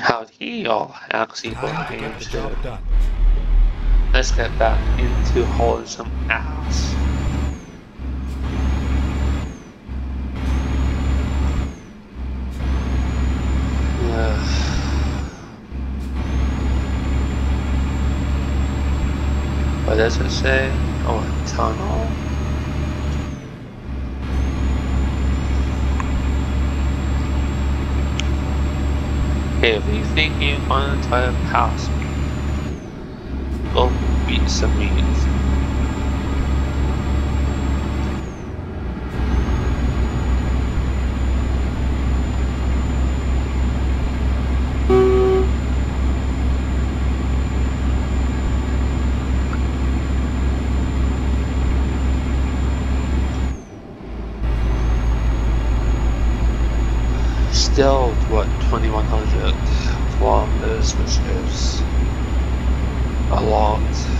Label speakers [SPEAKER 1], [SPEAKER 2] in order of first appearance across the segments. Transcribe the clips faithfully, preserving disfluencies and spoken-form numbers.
[SPEAKER 1] How'd he all actually
[SPEAKER 2] Time to get the job done.
[SPEAKER 1] Let's get back into hauling some ass. Ugh. What does it say? Oh, a tunnel. Hey, if you think you're gonna try to pass me, go beat some meat. Still, what, twenty-one hundred kilometers, which is a lot.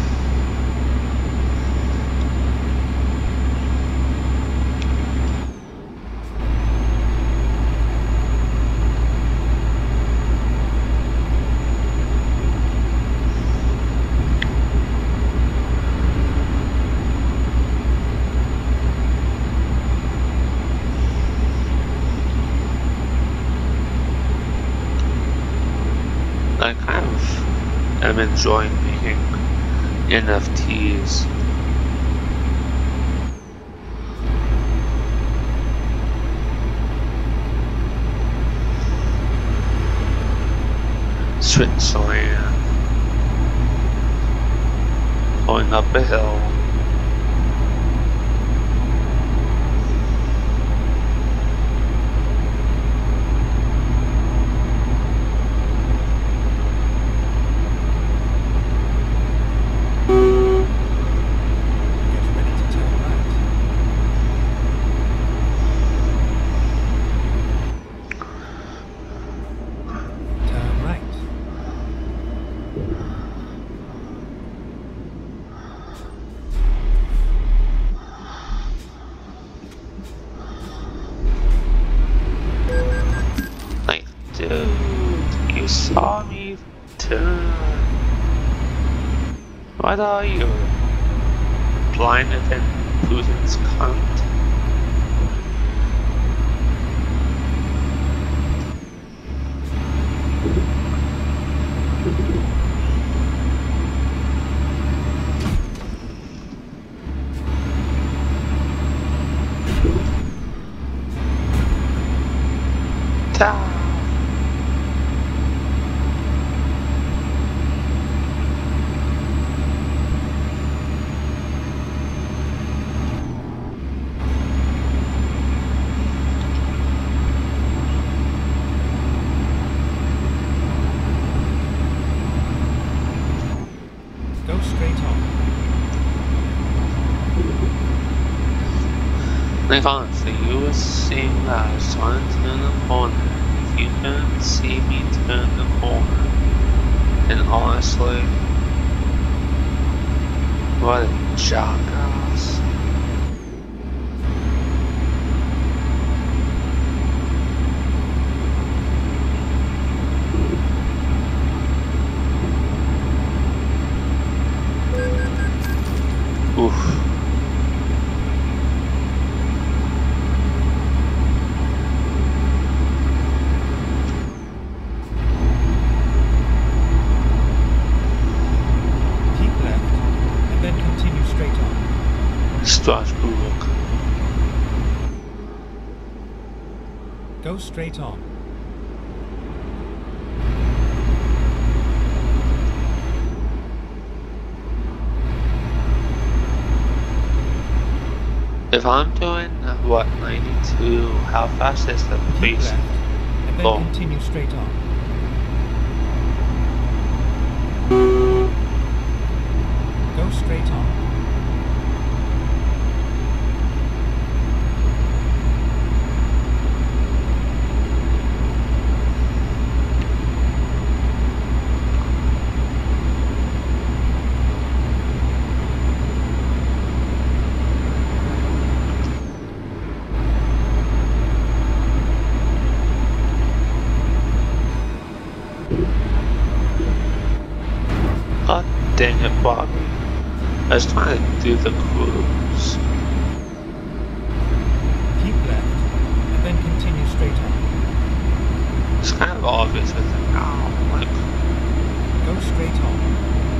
[SPEAKER 1] I kind of am enjoying making N F Ts. Switzerland. Going up a hill. Dude, you saw me turn. What are you? Blinded than Putin's cunt? Ta.
[SPEAKER 2] Go straight on.
[SPEAKER 1] Like honestly, you were seeing that I was trying to turn the corner. If you couldn't see me turn the corner, and honestly, what a jackass. Oof. Strasbourg.
[SPEAKER 2] Go straight on.
[SPEAKER 1] If I'm doing uh, what ninety-two, how fast is the
[SPEAKER 2] Keep
[SPEAKER 1] pace?
[SPEAKER 2] left, and then
[SPEAKER 1] Oh.
[SPEAKER 2] continue straight on. Go straight on.
[SPEAKER 1] Dang it, Bobby. I was trying to do the cruise.
[SPEAKER 2] Keep left, and then continue straight on.
[SPEAKER 1] It's kind of obvious with it now. Like,
[SPEAKER 2] Go straight on.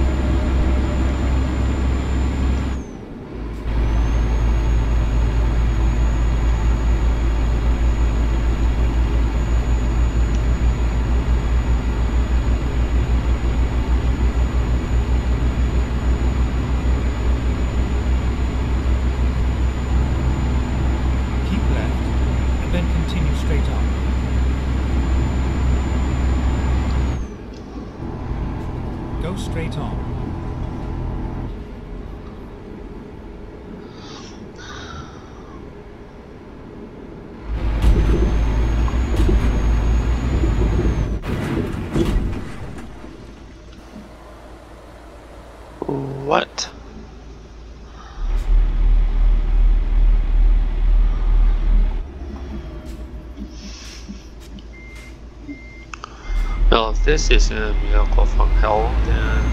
[SPEAKER 2] Keep left, and then continue straight on. Go straight on.
[SPEAKER 1] what? Well, if this isn't a miracle from hell, then...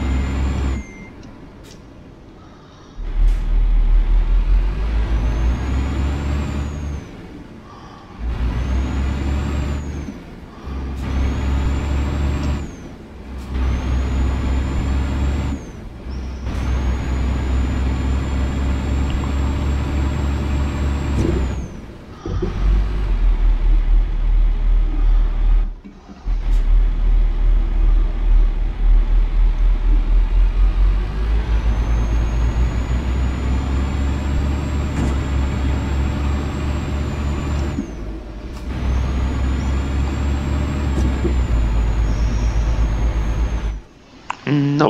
[SPEAKER 1] Nope.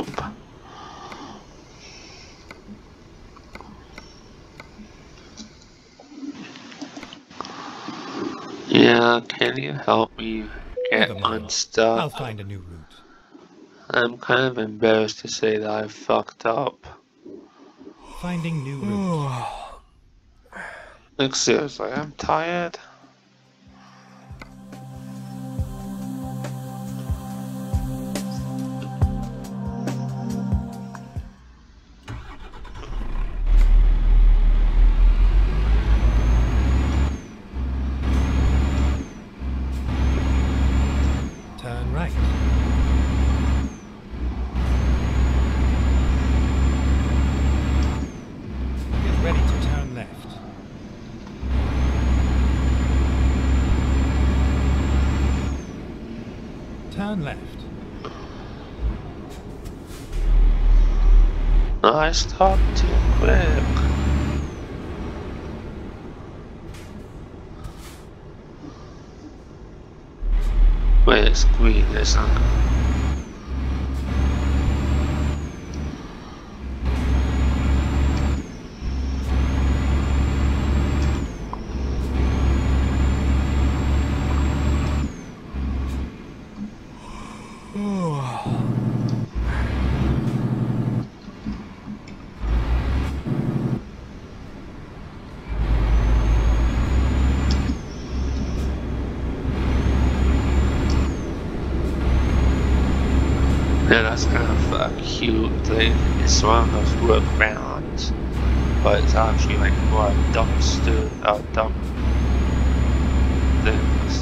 [SPEAKER 1] Yeah, can you help me get
[SPEAKER 2] Never mind.
[SPEAKER 1] unstuck?
[SPEAKER 2] I'll find a new route.
[SPEAKER 1] I'm kind of embarrassed to say that I fucked up.
[SPEAKER 2] Finding new route.
[SPEAKER 1] Like seriously, I'm tired.
[SPEAKER 2] Turn right. Get ready to turn left. Turn left.
[SPEAKER 1] I stopped too quick. Wait, it's green, isn't it? Yeah, that's kind of a cute thing. It's one of those workarounds, but it's actually like more dumpster, uh, dump things.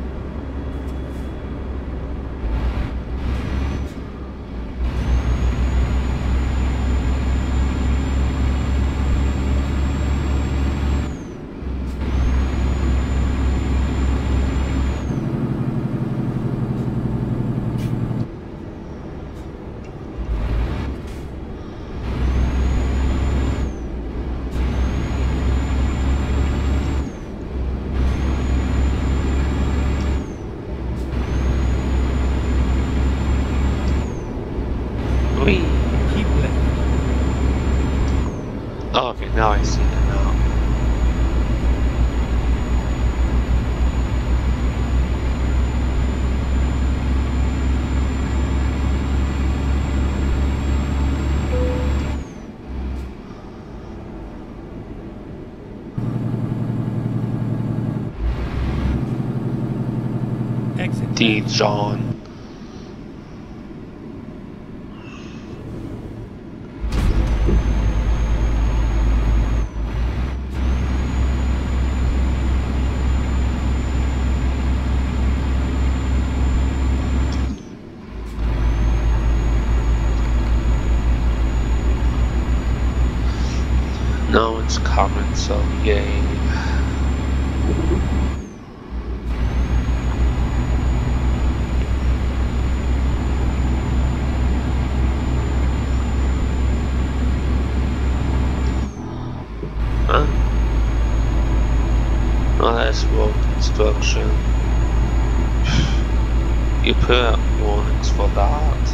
[SPEAKER 1] Whee.
[SPEAKER 2] Keep left.
[SPEAKER 1] Oh, okay, now I see it now.
[SPEAKER 2] Exit.
[SPEAKER 1] D. John. truck's coming, so yay. Huh? Oh, that's road construction. You put out warnings for that.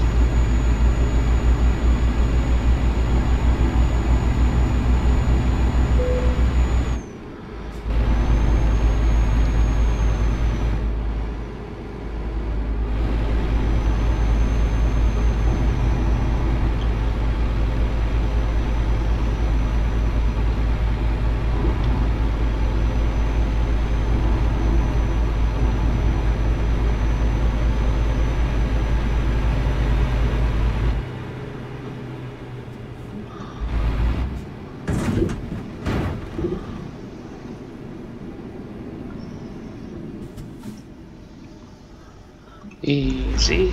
[SPEAKER 1] Easy.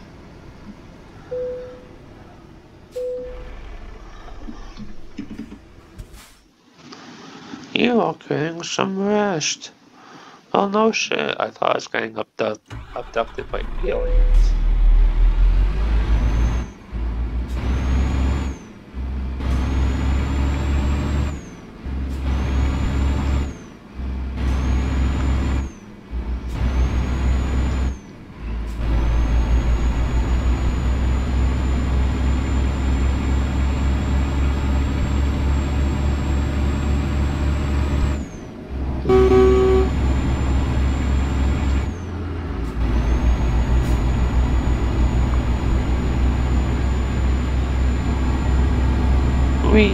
[SPEAKER 1] You are getting some rest. Oh no shit, I thought I was getting abduct abducted by aliens. Wee.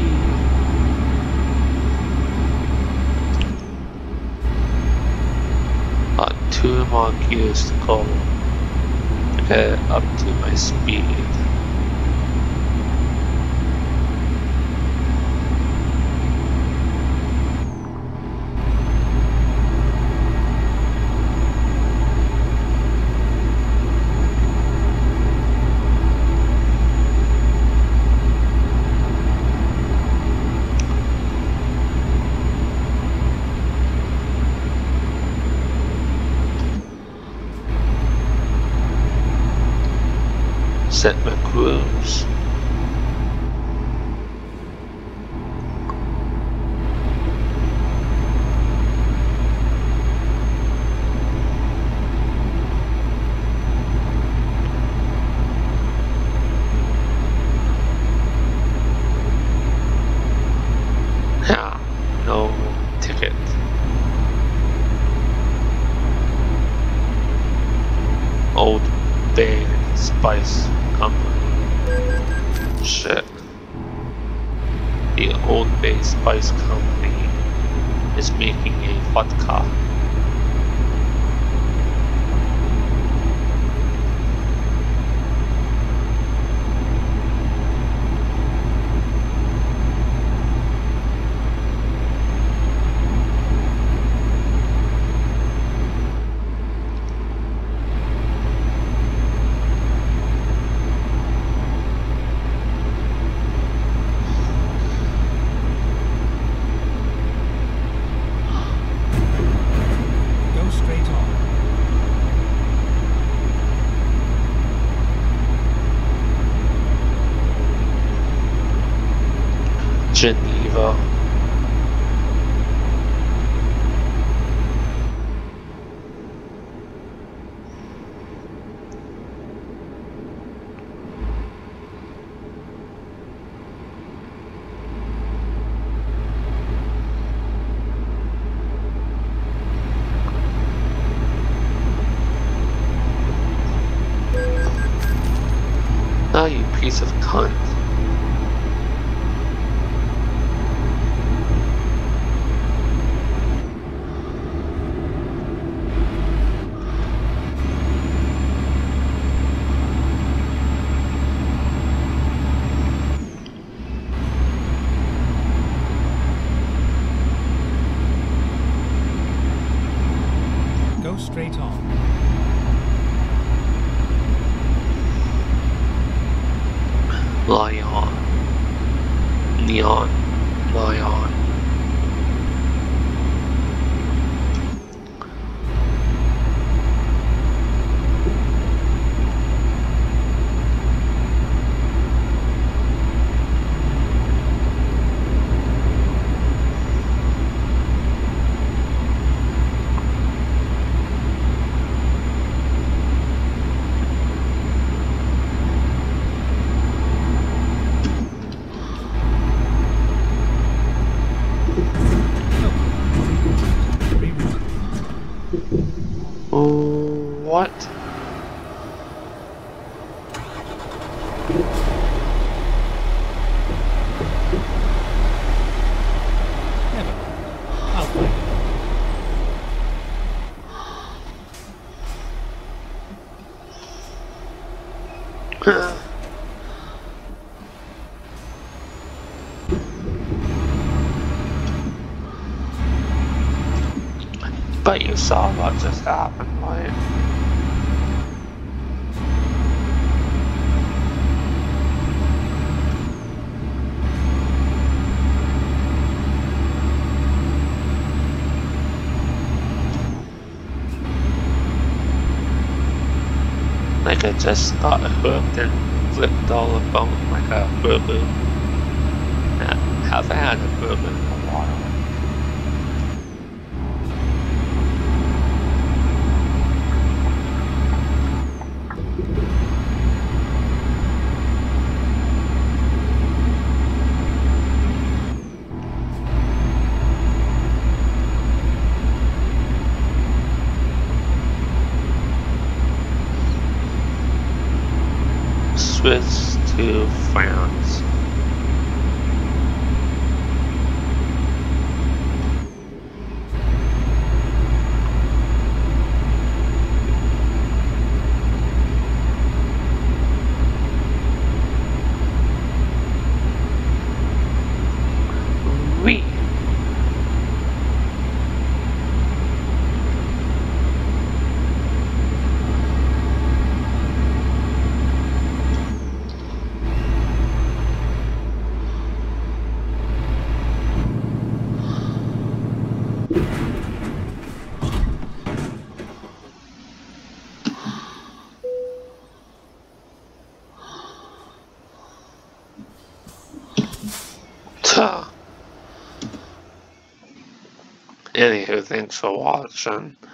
[SPEAKER 1] Got two more gears to go to get up to my speed. Set my cruise. Ha! No ticket. Old Bay Spice Company. Shit. The Old Bay Spice Company is making a vodka. Geneva. Now you piece of cunt.
[SPEAKER 2] Go straight on.
[SPEAKER 1] Lion. Neon. Lion. What?
[SPEAKER 2] Never mind. I'll find it.
[SPEAKER 1] But you saw what just happened, right? Like it just got hooked and flipped all about like a boo-boo. I haven't had a boo-boo in a while. Switch to France. Oui. Tuh. Anywho, thanks for watching.